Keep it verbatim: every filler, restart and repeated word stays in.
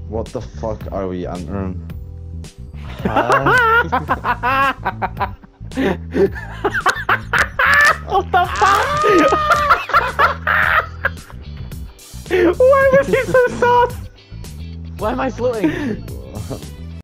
What the fuck are we entering? Uh... What the fuck? Why was he so soft? Why am I floating?